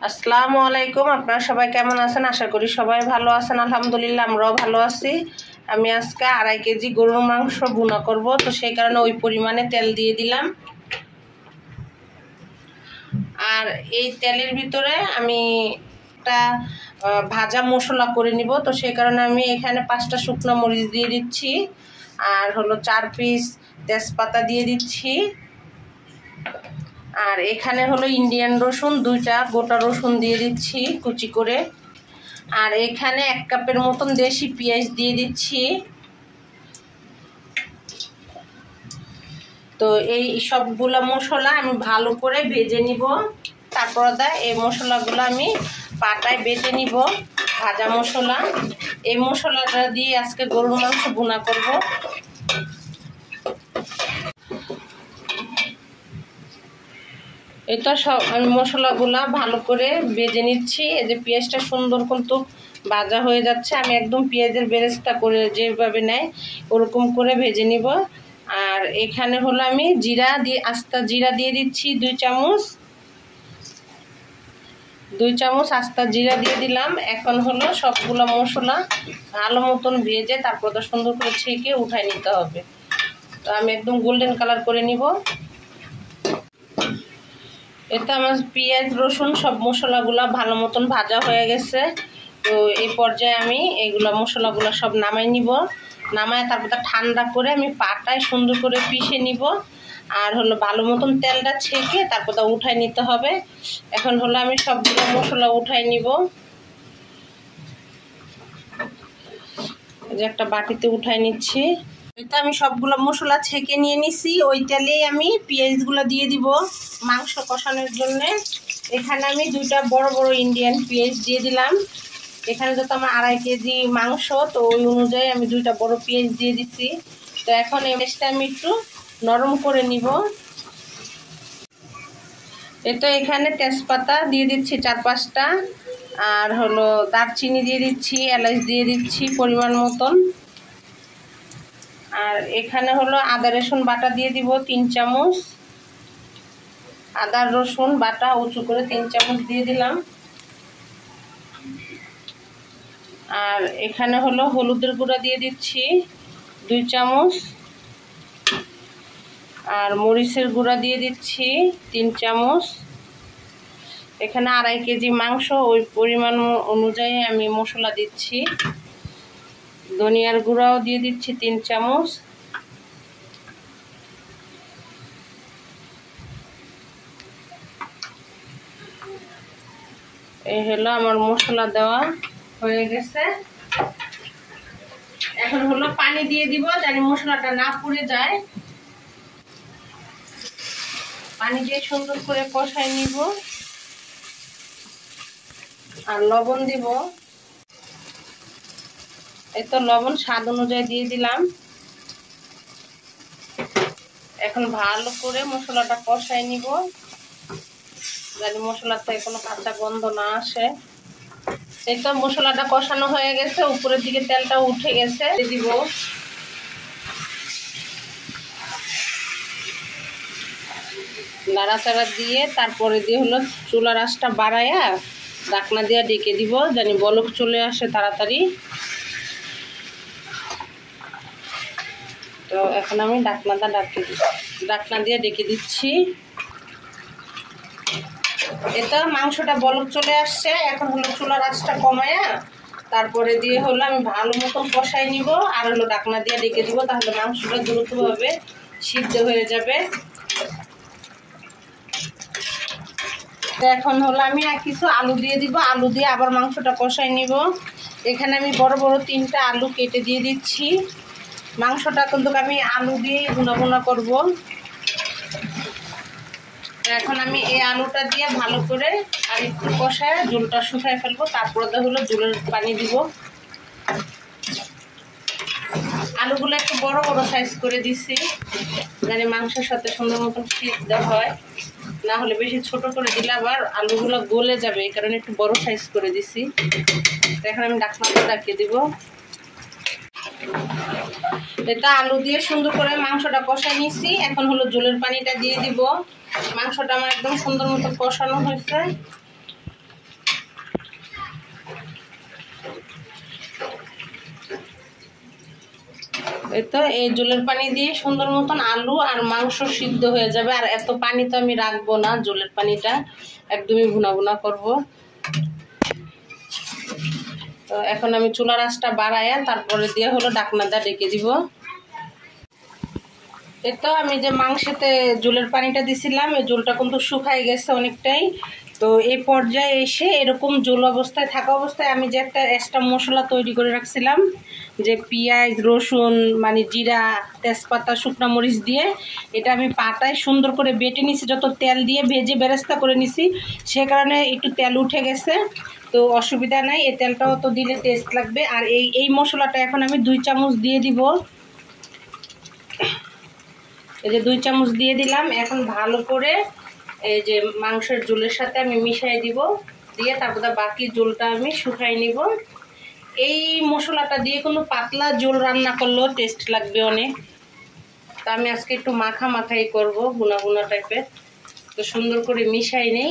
আসসালামু আলাইকুম। আপনারা সবাই কেমন আছেন? আশা করি সবাই ভালো আছেন। আলহামদুলিল্লাহ আমরাও ভালো আছি। আমি আজকে 2.5 কেজি গরুর মাংস ভুনা করব, তো সেই কারণে ওই পরিমাণে তেল দিয়ে দিলাম। আর এই তেলের ভিতরে আমি একটা ভাজা মশলা করে নিব, তো সেই কারণে আমি এখানে 5টা শুকনো মরিচ দিয়ে দিচ্ছি, আর হলো 4 পিস তেজপাতা দিয়ে দিচ্ছি, আর এখানে হলো ইন্ডিয়ান রসুন 2টা গোটা রসুন দিয়ে দিচ্ছি কুচি করে, আর এখানে 1 কাপের মতন দেশি পেঁয়াজ দিয়ে দিচ্ছি। তো এই সবগুলো মশলা আমি ভালো করে ভেজে নিব। তারপর এই মশলাগুলো আমি পাটায় বেটে নিব, ভাজা মশলা। এই মশলাটা দিয়ে আজকে গরুর মাংস ভুনা করব। এটা সব আমি মশলাগুলা ভালো করে ভেজে নিচ্ছি। এই যে পেঁয়াজটা সুন্দর কিন্তু ভাজা হয়ে যাচ্ছে, আমি একদম পেঁয়াজের বেরেস্তা করে যেভাবে নেয় ওরকম করে ভেজে নিব। আর এখানে হলো আমি আস্তা জিরা দিয়ে দিচ্ছি 2 চামচ আস্তা জিরা দিয়ে দিলাম। এখন হলো সবগুলো মশলা ভালো মতন ভেজে তারপর তো সুন্দর করে ছেঁকে উঠায় নিতে হবে। তো আমি একদম গোল্ডেন কালার করে নিব। এটা আমার পেঁয়াজ রসুন সব মশলাগুলা ভালো মতন ভাজা হয়ে গেছে। তো এই পর্যায়ে আমি এইগুলা মশলাগুলো সব নামাই নিব। নামায় তারপর ঠান্ডা করে আমি পাটায় সুন্দর করে পিষে নিব, আর হলো ভালো মতন তেলটা ছেঁকে তারপর উঠাই নিতে হবে। এখন হলো আমি সবগুলো মশলা উঠাই নিব, এই যে একটা বাটিতে উঠাই নিচ্ছি। এটা আমি সবগুলো মশলা ছেঁকে নিয়ে নিছি। ওই তেলেই আমি পেঁয়াজগুলো দিয়ে দিব মাংস কষানোর জন্য। এখানে আমি 2টা বড় বড় ইন্ডিয়ান পেঁয়াজ দিয়ে দিলাম। এখানে যত আমার 2.5 কেজি মাংস, তো ওই অনুযায়ী আমি 2টা বড় পেঁয়াজ দিয়ে দিচ্ছি। তো এখন এই পেঁয়াজটা আমি একটু নরম করে নিব। এটা এখানে তেজপাতা দিয়ে দিচ্ছি 4-5টা, আর হলো দারচিনি দিয়ে দিচ্ছি, এলাচ দিয়ে দিচ্ছি পরিমাণ মতন। আর এখানে হলো আদা রসুন বাটা দিয়ে দিব 3 চামচ। আদা রসুন বাটা উঁচু করে 3 চামচ দিয়ে দিলাম। আর এখানে হলো হলুদের গুঁড়া দিয়ে দিচ্ছি 2 চামচ, আর মরিচের গুঁড়া দিয়ে দিচ্ছি 3 চামচ। এখানে 2.5 কেজি মাংস, ওই পরিমাণ অনুযায়ী আমি মশলা দিচ্ছি। ধনিয়ার গুঁড়াও দিয়ে দিচ্ছি 3 চামচ। এই হলো আমার মশলা দেওয়া হয়ে গেছে। এখন হলো পানি দিয়ে দিব যাতে মশলাটা না পুড়ে যায়। পানি দিয়ে সুন্দর করে কষাই নিব, আর লবণ দিব। এই তো লবণ স্বাদ অনুযায়ী দিয়ে দিলাম। এখন ভালো করে মশলাটা কষাই নিব যাতে মশলার থেকে কোনো কাঁচা গন্ধ না আসে। এই তো মশলাটা কষানো হয়ে গেছে, উপরের দিকে তেলটা উঠে গেছে। দিব নাড়াচাড়া দিয়ে তারপরে দিয়ে হলো চুলার আঁচটা বাড়ায়া ঢাকনা দিয়ে ডেকে দিব জানি বলক চলে আসে তাড়াতাড়ি। তো এখন আমি ঢাকনা দিয়ে ডেকে দিচ্ছি। এটা মাংসটা বলক চলে আসছে। এখন হলো চুলার আঁচটা কমায়া তারপরে দিয়ে হলো আমি ভালো মতন কষাই নিব, আর হলো ঢাকনা দিয়ে ডেকে দিব, তাহলে মাংসটা দ্রুতভাবে সিদ্ধ হয়ে যাবে। এখন হলো আমি আর কিছু আলু দিয়ে দিব, আলু দিয়ে আবার মাংসটা কষাই নিব। এখানে আমি বড় বড় 3টা আলু কেটে দিয়ে দিচ্ছি। মাংসটা কিন্তু আমি আলু দিয়ে ভুনা করব। এখন আমি এই আলুটা দিয়ে ভালো করে আর একটু কষায় ঝোলটা শুকায় ফেলবো। তারপরে হলো ঝোলের পানি দিব। আলুগুলো একটু বড় বড় সাইজ করে দিচ্ছি যাতে মাংসের সাথে সুন্দর মতন সিদ্ধ হয়, না হলে বেশি ছোট করে দিলে আবার আলুগুলো গলে যাবে, এই কারণে একটু বড় সাইজ করে দিছি। এখন আমি ঢাকনাটা ঢাকিয়ে দিব। এটা আলু দিয়ে সুন্দর করে মাংসটা কষাই নিছি। এখন হলো ঝোলের পানিটা দিয়ে দিব। মাংসটা আমার একদম সুন্দর মতো কষানো হয়েছে। এই তো এই ঝোলের পানি দিয়ে সুন্দর মতন আলু আর মাংস সিদ্ধ হয়ে যাবে। আর এত পানি তো আমি রাখবো না, ঝোলের পানিটা একদমই ভুনা ভুনা করবো। তো এখন আমি চুলার আঁচটা বাড়াইয়া তারপরে দিয়ে হলো ঢাকনাটা ঢেকে দিব। এই তো আমি যে মাংসেতে ঝোলের পানিটা দিছিলাম, এই ঝোলটা কিন্তু শুকাই গেছে অনেকটাই। তো এই পর্যায়ে এসে এরকম ঝোল অবস্থায় থাকা অবস্থায় আমি যে একটা এক্সট্রা মশলা তৈরি করে রাখছিলাম, যে পেঁয়াজ রসুন মানে জিরা তেজপাতা শুকনো মরিচ দিয়ে, এটা আমি পাটায় সুন্দর করে বেটে নিছি, যত তেল দিয়ে ভেজে বেরেস্তা করে নিছি, সে কারণে একটু তেল উঠে গেছে। তো অসুবিধা নাই, এই তেলটাও তো দিলে টেস্ট লাগবে। আর এই মশলাটা এখন আমি 2 চামচ দিয়ে দিব। এই যে 2 চামচ দিয়ে দিলাম। এখন ভালো করে এই যে মাংসের ঝোলের সাথে আমি মিশিয়ে দিব, দিয়ে তারপর বাকি ঝোলটা আমি শুকাই নিব। এই মশলাটা দিয়ে কোনো পাতলা ঝোল রান্না করলেও টেস্ট লাগবে অনেক। তো আমি আজকে একটু মাখা মাখাই করব, গুনা গুনা টাইপের। তো সুন্দর করে মিশাই নেই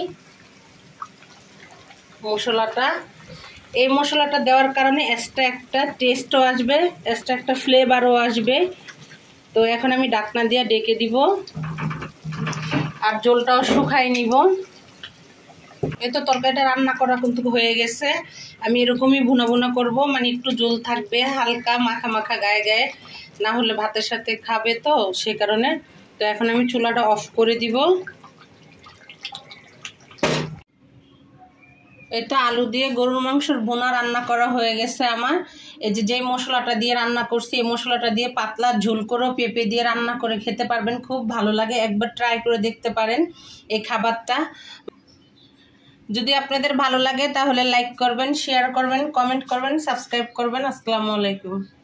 মশলাটা। এই মশলাটা দেওয়ার কারণে এক্সট্রা একটা টেস্টও আসবে, এক্সট্রা একটা ফ্লেভারও আসবে। তো এখন আমি ঢাকনা দিয়ে ঢেকে দিব আর ঝোলটাও শুকাই নিব। এই তো তরকারিটা রান্না করা কিন্তু হয়ে গেছে। আমি এরকমই ভুনা ভুনা করব, মানে একটু ঝোল থাকবে, হালকা মাখা মাখা গায়ে গায়ে, না হলে ভাতের সাথে খাবে তো সে কারণে। তো এখন আমি চুলাটা অফ করে দিব। এই তো আলু দিয়ে গরুর মাংসের ভুনা রান্না করা হয়ে গেছে আমার। এই যে মশলাটা দিয়ে রান্না করছি, এই মশলাটা দিয়ে পাতলা ঝোল করে পেঁপে দিয়ে রান্না করে খেতে পারবেন, খুব ভালো লাগে। একবার ট্রাই করে দেখতে পারেন এই খাবারটা। যদি আপনাদের ভালো লাগে তাহলে লাইক করবেন, শেয়ার করবেন, কমেন্ট করবেন, সাবস্ক্রাইব করবেন। আসসালামু আলাইকুম।